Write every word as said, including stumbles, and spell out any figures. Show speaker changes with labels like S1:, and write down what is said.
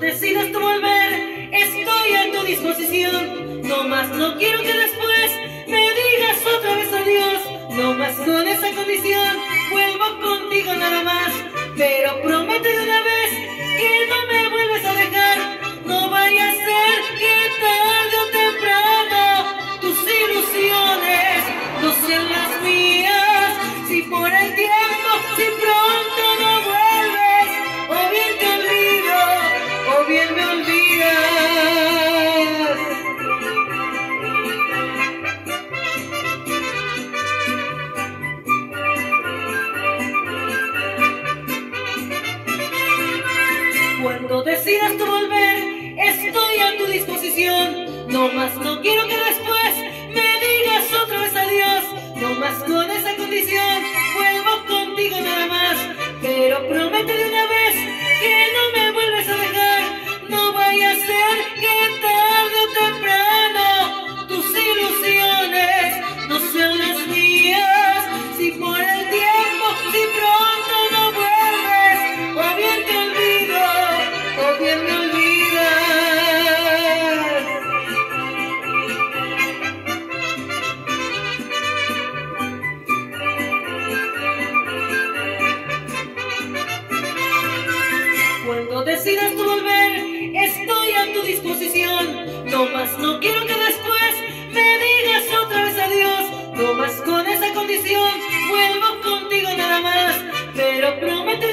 S1: decidas tú volver, estoy a tu disposición. No más no quiero que después me digas otra vez adiós. No más con esa condición, vuelvo contigo nada más. Pero promete de una vez que no me vuelves a dejar. No vaya a ser que tarde o temprano tus ilusiones no sean las mías. Si por el tiempo, si pronto no vuelves, o bien te olvido, o bien me olvidas. Cuando decidas tú volver, estoy a tu disposición. No más no quiero que después me digas otra vez adiós. No más con esa condición, vuelvo contigo nada más. Pero promete de una vez que no me vuelves a dejar. No vaya a ser que tarde o temprano tus ilusiones no sean las mías. Si por el tiempo, si pronto no vuelves, o bien te olvido, o bien me olvidas. Cuando decidas tú volver, estoy a tu disposición. No más no quiero que después me digas otra vez adiós. No más con esa condición, vuelvo contigo nada más. Pero promete